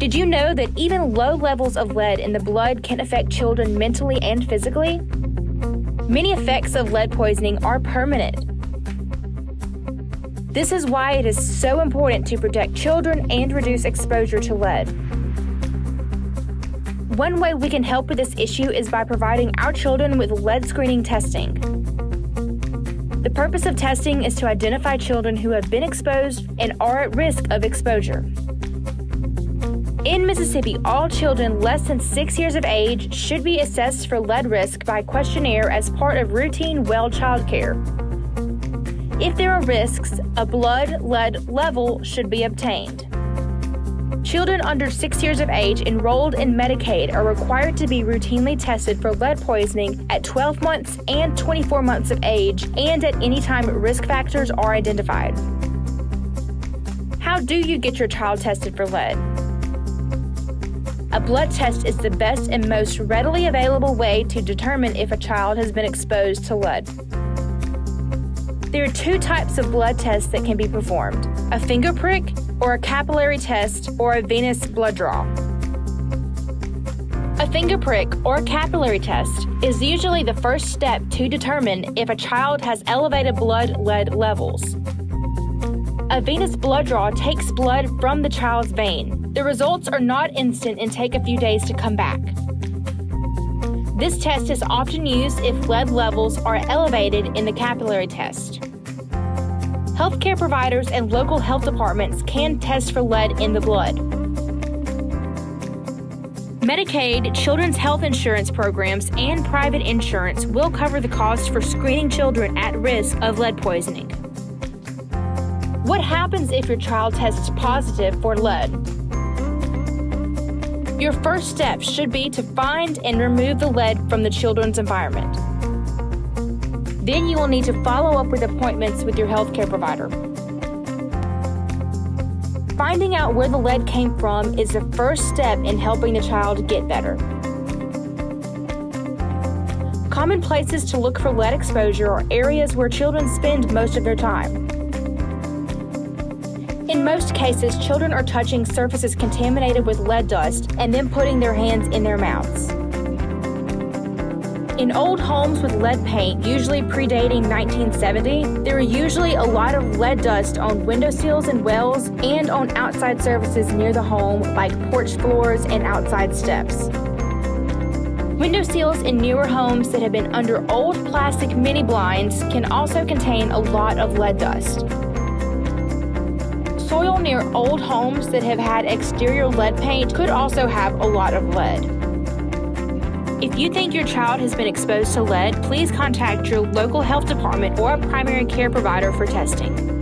Did you know that even low levels of lead in the blood can affect children mentally and physically? Many effects of lead poisoning are permanent. This is why it is so important to protect children and reduce exposure to lead. One way we can help with this issue is by providing our children with lead screening testing. The purpose of testing is to identify children who have been exposed and are at risk of exposure. In Mississippi, all children less than 6 years of age should be assessed for lead risk by questionnaire as part of routine well child care. If there are risks, a blood lead level should be obtained. Children under 6 years of age enrolled in Medicaid are required to be routinely tested for lead poisoning at 12 months and 24 months of age and at any time risk factors are identified. How do you get your child tested for lead? A blood test is the best and most readily available way to determine if a child has been exposed to lead. There are two types of blood tests that can be performed: a finger prick or a capillary test or a venous blood draw. A finger prick or capillary test is usually the first step to determine if a child has elevated blood lead levels. A venous blood draw takes blood from the child's vein. The results are not instant and take a few days to come back. This test is often used if lead levels are elevated in the capillary test. Healthcare providers and local health departments can test for lead in the blood. Medicaid, children's health insurance programs, and private insurance will cover the cost for screening children at risk of lead poisoning. What happens if your child tests positive for lead? Your first step should be to find and remove the lead from the children's environment. Then you will need to follow up with appointments with your healthcare provider. Finding out where the lead came from is the first step in helping the child get better. Common places to look for lead exposure are areas where children spend most of their time. In most cases, children are touching surfaces contaminated with lead dust and then putting their hands in their mouths. In old homes with lead paint, usually predating 1970, there are usually a lot of lead dust on windowsills and wells and on outside surfaces near the home, like porch floors and outside steps. Windowsills in newer homes that have been under old plastic mini blinds can also contain a lot of lead dust. Soil near old homes that have had exterior lead paint could also have a lot of lead. If you think your child has been exposed to lead, please contact your local health department or a primary care provider for testing.